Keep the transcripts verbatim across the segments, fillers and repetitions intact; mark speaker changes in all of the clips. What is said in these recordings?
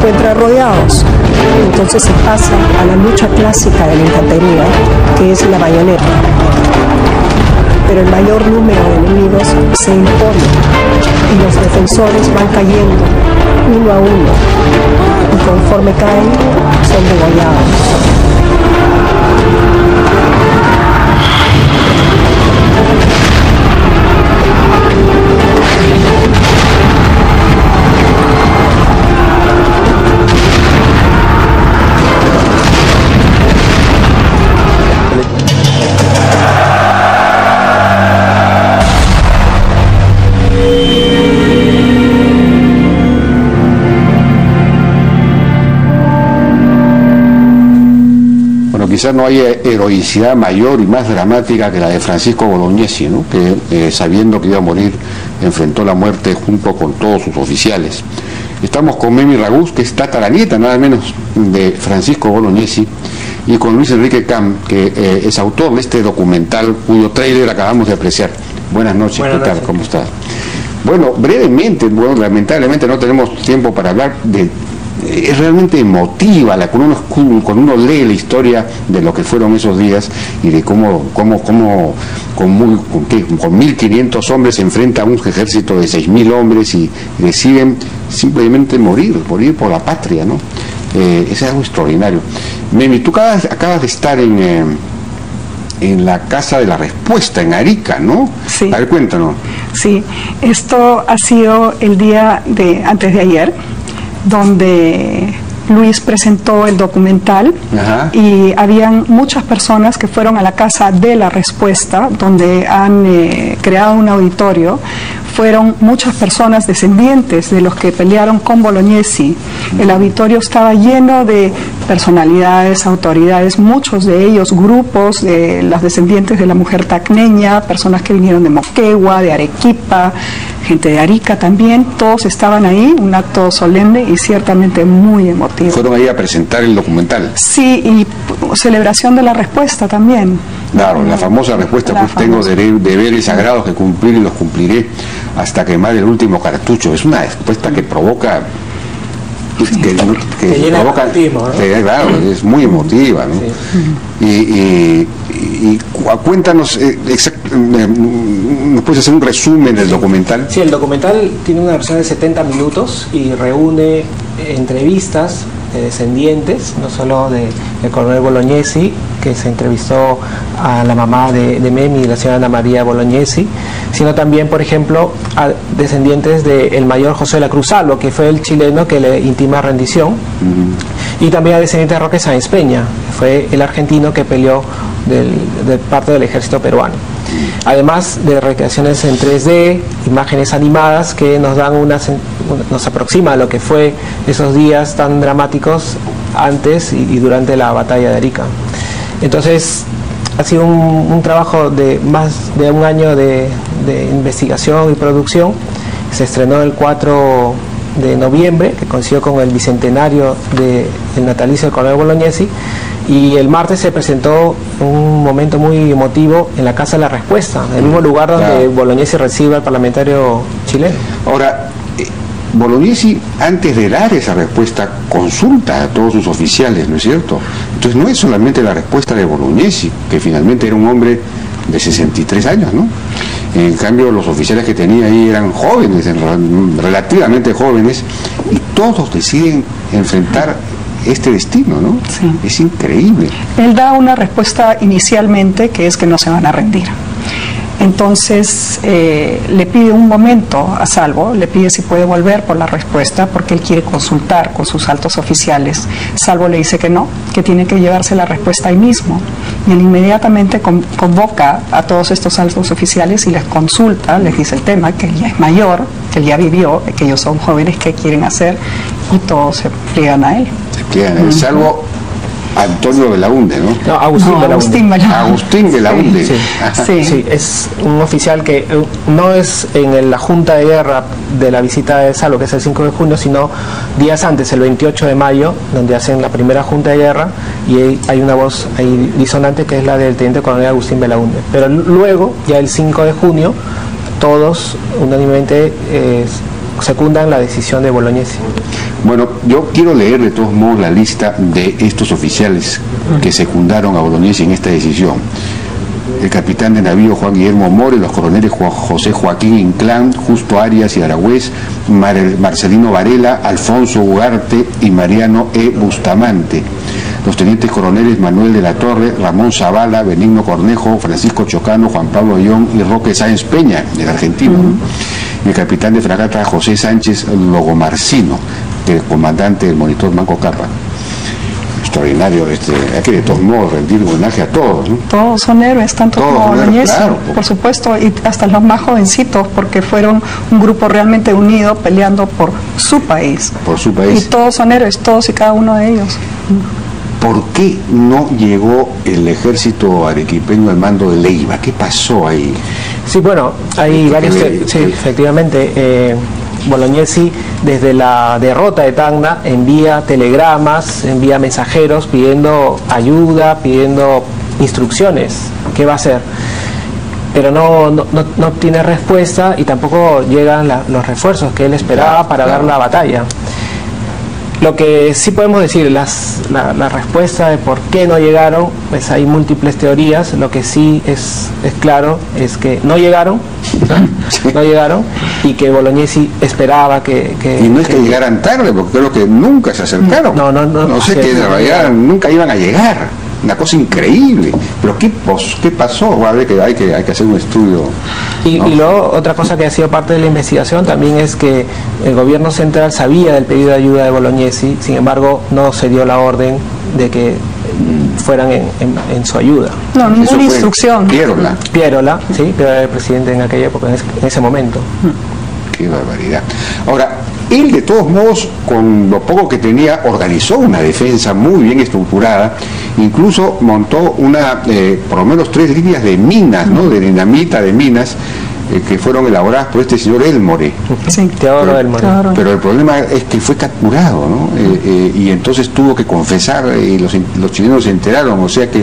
Speaker 1: encuentra rodeados. Entonces se pasa a la lucha clásica de la infantería, que es la bayoneta. Pero el mayor número de enemigos se impone y los defensores van cayendo uno a uno, y conforme caen son degollados.
Speaker 2: Quizás no haya heroicidad mayor y más dramática que la de Francisco Bolognesi, ¿no? Que eh, sabiendo que iba a morir enfrentó la muerte junto con todos sus oficiales. Estamos con Memi Ragús, que es tataranieta nada menos de Francisco Bolognesi, y con Luis Enrique Cam, que eh, es autor de este documental cuyo tráiler acabamos de apreciar. Buenas noches, Buenas ¿qué tal? Noches. ¿Cómo estás? Bueno, brevemente, bueno, lamentablemente no tenemos tiempo para hablar de... Es realmente emotiva, la, cuando, uno, cuando uno lee la historia de lo que fueron esos días y de cómo, cómo, cómo con, muy, con, ¿qué? con mil quinientos hombres se enfrenta a un ejército de seis mil hombres y deciden simplemente morir, morir por la patria, ¿no? Eh, es algo extraordinario. Memi, tú acabas, acabas de estar en, eh, en la Casa de la Respuesta, en Arica, ¿no?
Speaker 1: Sí.
Speaker 2: A ver, cuéntanos.
Speaker 1: Sí, esto ha sido el día de antes de ayer, donde Luis presentó el documental. Ajá. Y habían muchas personas que fueron a la Casa de la Respuesta, donde han eh, creado un auditorio. Fueron muchas personas descendientes de los que pelearon con Bolognesi. El auditorio estaba lleno de personalidades, autoridades, muchos de ellos grupos de las descendientes de la mujer tacneña, personas que vinieron de Moquegua, de Arequipa, gente de Arica también. Todos estaban ahí, un acto solemne y ciertamente muy emotivo.
Speaker 2: ¿Fueron ahí a presentar el documental?
Speaker 1: Sí, y celebración de la respuesta también.
Speaker 2: Claro, la famosa respuesta, la pues famosa. Tengo deberes sagrados que cumplir y los cumpliré hasta quemar el último cartucho. Es una respuesta que provoca...
Speaker 3: Sí.
Speaker 2: Que, que,
Speaker 3: que
Speaker 2: provoca,
Speaker 3: ¿no?
Speaker 2: que, claro, es muy emotiva, ¿no? Sí. Y, y, y cuéntanos, eh, exact, eh, ¿nos puedes hacer un resumen del documental?
Speaker 3: Sí, el documental tiene una versión de setenta minutos y reúne entrevistas de descendientes, no solo de, de coronel Bolognesi, que se entrevistó a la mamá de, de Memi, la señora Ana María Bolognesi, sino también, por ejemplo, a descendientes del mayor José de la Cruz Salvo, que fue el chileno que le intima rendición, uh-huh. y también a descendientes de Roque Sáenz Peña, que fue el argentino que peleó del, de parte del ejército peruano. Además de recreaciones en tres D, imágenes animadas que nos dan una, nos aproxima a lo que fue esos días tan dramáticos antes y, y durante la batalla de Arica. Entonces ha sido un, un trabajo de más de un año de, de investigación y producción. Se estrenó el cuatro de noviembre, que coincidió con el bicentenario del natalicio del coronel Bolognesi, y el martes se presentó un momento muy emotivo en la Casa de la Respuesta, en el mismo lugar donde claro. Bolognesi recibe al parlamentario chileno.
Speaker 2: Ahora, eh, Bolognesi, antes de dar esa respuesta, consulta a todos sus oficiales, ¿no es cierto? Entonces no es solamente la respuesta de Bolognesi, que finalmente era un hombre de sesenta y tres años, ¿no? En cambio, los oficiales que tenía ahí eran jóvenes, relativamente jóvenes, y todos deciden enfrentar este destino, ¿no?
Speaker 1: Sí.
Speaker 2: Es increíble.
Speaker 1: Él da una respuesta inicialmente que es que no se van a rendir. Entonces eh, le pide un momento a Salvo, le pide si puede volver por la respuesta porque él quiere consultar con sus altos oficiales. Salvo le dice que no, que tiene que llevarse la respuesta ahí mismo. Y él inmediatamente con, convoca a todos estos altos oficiales y les consulta, les dice el tema, que él ya es mayor, que él ya vivió, que ellos son jóvenes, qué quieren hacer, y todos se pliegan a él.
Speaker 2: Se pliegan a él, Salvo Antonio Belaunde, ¿no?
Speaker 3: No, Agustín
Speaker 1: no,
Speaker 3: Belaunde.
Speaker 1: Agustín Belaunde.
Speaker 2: Agustín Belaunde.
Speaker 3: Sí, sí, sí. Sí, es un oficial que no es en la Junta de Guerra de la visita de Salvo, que es el cinco de junio, sino días antes, el veintiocho de mayo, donde hacen la primera Junta de Guerra, y hay una voz ahí disonante que es la del teniente coronel Agustín Belaunde. Pero luego, ya el cinco de junio, todos unánimemente eh, secundan la decisión de Bolognesi.
Speaker 2: Bueno, yo quiero leer de todos modos la lista de estos oficiales que secundaron a Bolognesi en esta decisión. El capitán de navío Juan Guillermo More, los coroneles Juan José Joaquín Inclán, Justo Arias y Aragüez, Mar Marcelino Varela, Alfonso Ugarte y Mariano E. Bustamante. Los tenientes coroneles Manuel de la Torre, Ramón Zavala, Benigno Cornejo, Francisco Chocano, Juan Pablo Ayón y Roque Sáenz Peña, el argentino. Uh-huh. Y el capitán de fragata José Sánchez Logomarcino, el comandante del monitor Manco Capa. Extraordinario, este, hay que de todos modos rendir homenaje a todos, ¿no?
Speaker 1: Todos son héroes, tanto todos como Bolognesi, claro, por supuesto, y hasta los más jovencitos, porque fueron un grupo realmente unido peleando por su país.
Speaker 2: Por su país.
Speaker 1: Y todos son héroes, todos y cada uno de ellos.
Speaker 2: ¿Por qué no llegó el ejército arequipeño al mando de Leiva? ¿Qué pasó ahí?
Speaker 3: Sí, bueno, hay varios... Que, sí, efectivamente... Eh, Bolognesi, desde la derrota de Tacna, envía telegramas, envía mensajeros pidiendo ayuda, pidiendo instrucciones, qué va a hacer. Pero no, no, no, no obtiene respuesta y tampoco llegan la, los refuerzos que él esperaba claro, para claro. dar la batalla. Lo que sí podemos decir, las, la, la respuesta de por qué no llegaron, pues hay múltiples teorías. Lo que sí es, es claro es que no llegaron, ¿no? no llegaron y que Bolognesi esperaba que, que...
Speaker 2: Y no es que,
Speaker 3: que
Speaker 2: llegaran tarde, porque creo que nunca se acercaron.
Speaker 3: No, no, no.
Speaker 2: No sé que nunca iban a llegar. Una cosa increíble. Pero ¿qué, qué pasó? A ver, que hay, que hay que hacer un estudio.
Speaker 3: Y, ¿no? y luego otra cosa que ha sido parte de la investigación también es que el gobierno central sabía del pedido de ayuda de Bolognesi, sin embargo no se dio la orden de que fueran en, en, en su ayuda.
Speaker 1: No, ninguna instrucción.
Speaker 2: Pierola.
Speaker 3: Pierola, sí, que era el presidente en aquella época, en ese, en ese momento.
Speaker 2: Qué barbaridad. Ahora, él de todos modos, con lo poco que tenía, organizó una defensa muy bien estructurada, incluso montó una, eh, por lo menos tres líneas de minas, ¿no? De dinamita, de minas, eh, que fueron elaboradas por este señor Elmore.
Speaker 3: Sí, Teodoro Elmore.
Speaker 2: Pero el problema es que fue capturado, ¿no? Eh, eh, y entonces tuvo que confesar, y eh, los, los chilenos se enteraron, o sea que,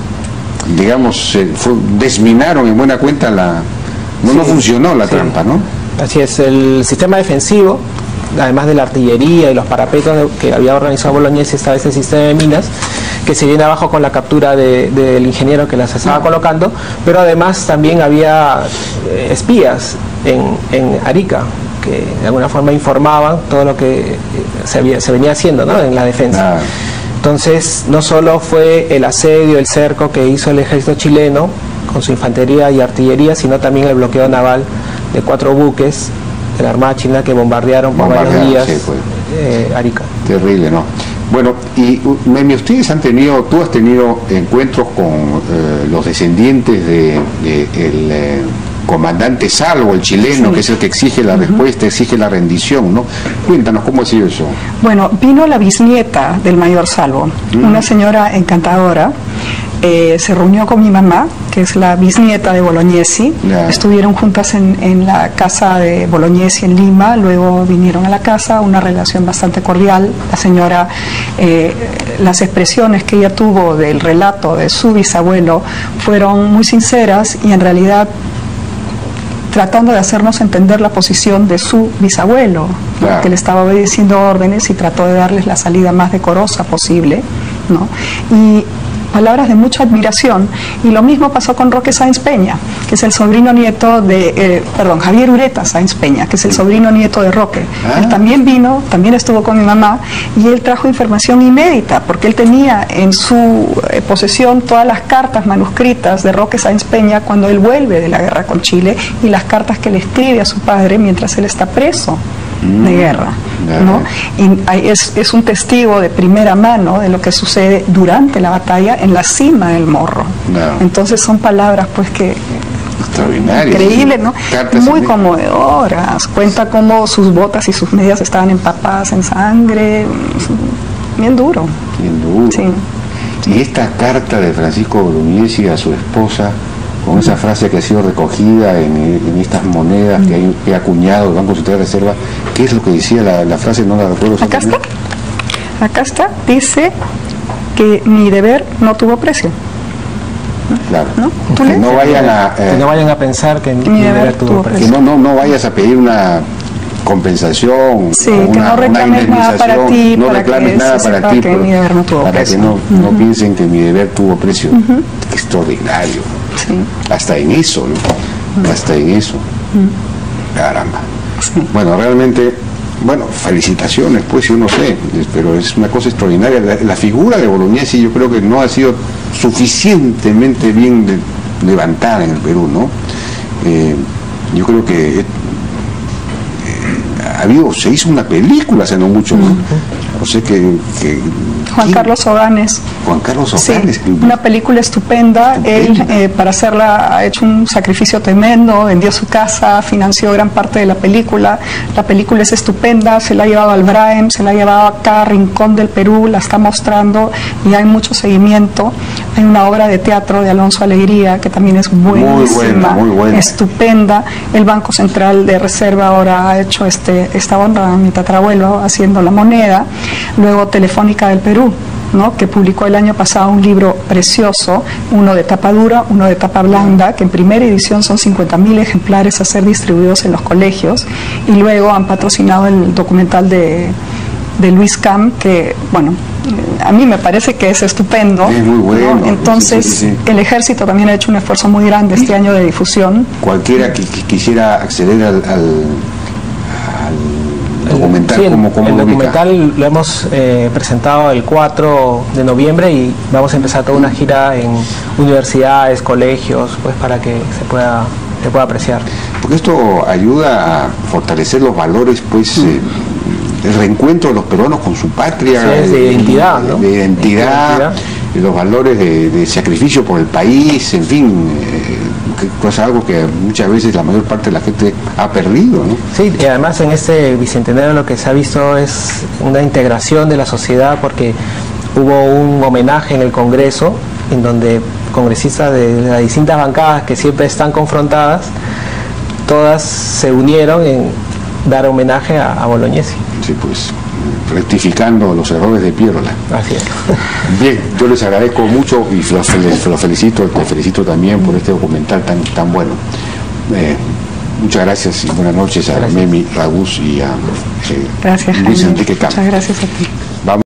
Speaker 2: digamos, eh, fue, desminaron en buena cuenta la... No, sí, no funcionó la sí. trampa, ¿no?
Speaker 3: Así es, el sistema defensivo, además de la artillería y los parapetos que había organizado Bolognesi, estaba ese sistema de minas que se viene abajo con la captura de, del ingeniero que las estaba colocando, pero además también había eh, espías en, en Arica que de alguna forma informaban todo lo que eh, se, había, se venía haciendo, ¿no? En la defensa. Ah. Entonces no solo fue el asedio, el cerco que hizo el ejército chileno con su infantería y artillería, sino también el bloqueo naval de cuatro buques de la Armada Chilena que bombardearon por varios días sí, pues. eh, Arica.
Speaker 2: Terrible, ¿no? Bueno, y Memi, ustedes han tenido, tú has tenido encuentros con eh, los descendientes de, de el eh, comandante Salvo, el chileno, sí. que es el que exige la uh-huh. respuesta, exige la rendición, ¿no? Cuéntanos, ¿cómo ha sido eso?
Speaker 1: Bueno, vino la bisnieta del mayor Salvo, uh-huh. una señora encantadora. Eh, se reunió con mi mamá, que es la bisnieta de Bolognesi. Yeah. Estuvieron juntas en, en la casa de Bolognesi en Lima, luego vinieron a la casa, una relación bastante cordial. La señora, eh, las expresiones que ella tuvo del relato de su bisabuelo fueron muy sinceras y en realidad tratando de hacernos entender la posición de su bisabuelo, claro. que le estaba obedeciendo órdenes y trató de darles la salida más decorosa posible, ¿no? Y palabras de mucha admiración, y lo mismo pasó con Roque Sáenz Peña, que es el sobrino nieto de, eh, perdón, Javier Ureta Sáenz Peña, que es el sobrino nieto de Roque. Ah. Él también vino, también estuvo con mi mamá, y él trajo información inédita, porque él tenía en su eh, posesión todas las cartas manuscritas de Roque Sáenz Peña cuando él vuelve de la guerra con Chile, y las cartas que le escribe a su padre mientras él está preso de guerra, ¿no? Y es, es un testigo de primera mano de lo que sucede durante la batalla en la cima del Morro. No. Entonces son palabras pues que increíbles, ¿no? Muy conmovedoras. Cuenta cómo sus botas y sus medias estaban empapadas en sangre, bien duro.
Speaker 2: Bien duro. Sí. Y esta carta de Francisco Bolognesi a su esposa, con esa frase que ha sido recogida en, en estas monedas que, hay, que ha acuñado el Banco Central de Reserva, ¿qué es lo que decía la, la frase? No la recuerdo.
Speaker 1: Acá está, acá está, dice que mi deber no tuvo precio.
Speaker 2: Claro.
Speaker 1: ¿No?
Speaker 2: Que no vayan a,
Speaker 3: eh, que no vayan a pensar que mi, mi deber, deber tuvo precio.
Speaker 2: Que no, no, no vayas a pedir una compensación,
Speaker 1: sí,
Speaker 2: una,
Speaker 1: que no reclames nada para ti,
Speaker 2: no
Speaker 1: para
Speaker 2: reclames
Speaker 1: que
Speaker 2: nada para ti,
Speaker 1: que
Speaker 2: pero,
Speaker 1: mi deber no tuvo
Speaker 2: para
Speaker 1: precio.
Speaker 2: que no,
Speaker 1: uh-huh.
Speaker 2: no piensen que mi deber tuvo precio. Uh-huh. Extraordinario,
Speaker 1: sí.
Speaker 2: hasta en eso, ¿no? Uh-huh. Hasta en eso, uh-huh. caramba. Sí. Bueno, realmente, bueno, felicitaciones, pues yo no sé, pero es una cosa extraordinaria. La, la figura de Bolognesi yo creo que no ha sido suficientemente bien de, levantada en el Perú, ¿no? Eh, yo creo que eh, ha habido, se hizo una película hace no mucho, ¿no? Uh-huh. O sea que, que
Speaker 1: Juan Carlos Oganes.
Speaker 2: Juan Carlos Oganes.
Speaker 1: Sí, una película estupenda. estupenda. Él, eh, para hacerla, ha hecho un sacrificio tremendo, vendió su casa, financió gran parte de la película. La película es estupenda, se la ha llevado al Braem, se la ha llevado a cada rincón del Perú, la está mostrando y hay mucho seguimiento. Hay una obra de teatro de Alonso Alegría que también es buenísima,
Speaker 2: muy buena, muy buena.
Speaker 1: estupenda. El Banco Central de Reserva ahora ha hecho este, esta onda, mi tatarabuelo, haciendo la moneda. Luego Telefónica del Perú, ¿no? Que publicó el año pasado un libro precioso, uno de tapa dura, uno de tapa blanda, que en primera edición son cincuenta mil ejemplares a ser distribuidos en los colegios, y luego han patrocinado el documental de, de Luis Cam, que, bueno, a mí me parece que es estupendo.
Speaker 2: Es muy bueno.
Speaker 1: ¿no? Entonces, sí, sí, sí. El Ejército también ha hecho un esfuerzo muy grande este año de difusión.
Speaker 2: Cualquiera que, que quisiera acceder al, al, al documental,
Speaker 3: sí,
Speaker 2: ¿cómo, cómo
Speaker 3: el
Speaker 2: lo
Speaker 3: documental lo hemos eh, presentado el cuatro de noviembre y vamos a empezar toda una gira en universidades, colegios, pues para que se pueda, se pueda apreciar.
Speaker 2: Porque esto ayuda a fortalecer los valores, pues, mm. eh, el reencuentro de los peruanos con su patria,
Speaker 3: sí, es de identidad,
Speaker 2: de,
Speaker 3: ¿no?
Speaker 2: de identidad, identidad. Los valores de, de sacrificio por el país, en fin, eh, que es algo que muchas veces la mayor parte de la gente ha perdido, ¿no?
Speaker 3: Sí, y además en este bicentenario lo que se ha visto es una integración de la sociedad, porque hubo un homenaje en el Congreso en donde congresistas de las distintas bancadas que siempre están confrontadas, todas se unieron en dar homenaje a, a Bolognesi.
Speaker 2: Sí, pues, rectificando los errores de Pierola.
Speaker 3: Así es.
Speaker 2: Bien, yo les agradezco mucho y los, los felicito, te felicito también por este documental tan, tan bueno. Eh, muchas gracias y buenas noches a gracias. Memi Ragús y a eh,
Speaker 1: gracias,
Speaker 2: Luis
Speaker 1: Jaime.
Speaker 2: Enrique Campos.
Speaker 1: Muchas gracias a ti.